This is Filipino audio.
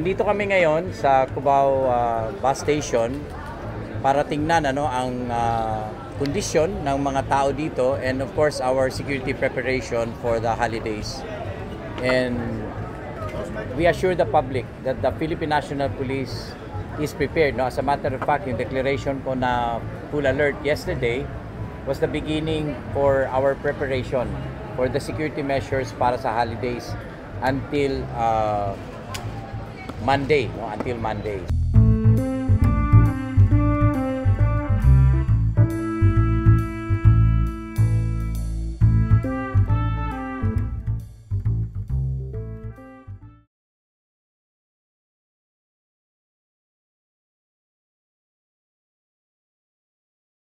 Nandito kami ngayon sa Cubao bus station para tingnan ang kondisyon ng mga tao dito, and of course our security preparation for the holidays. And we assure the public that the Philippine National Police is prepared. As a matter of fact, yung declaration ko na full alert yesterday was the beginning for our preparation for the security measures para sa holidays until Monday.